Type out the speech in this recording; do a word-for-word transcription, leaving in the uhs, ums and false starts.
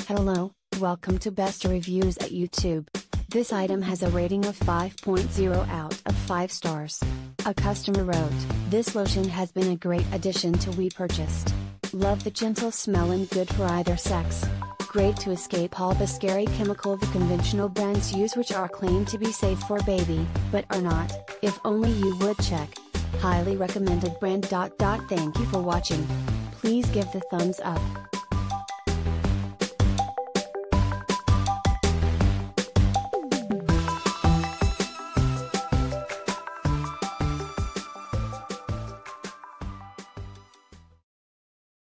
Hello, welcome to Best Reviews at YouTube. This item has a rating of five point zero out of five stars. A customer wrote, "This lotion has been a great addition to we purchased. Love the gentle smell and good for either sex. Great to escape all the scary chemical the conventional brands use, which are claimed to be safe for baby, but are not. If only you would check. Highly recommended brand. Thank you for watching. Please give the thumbs up.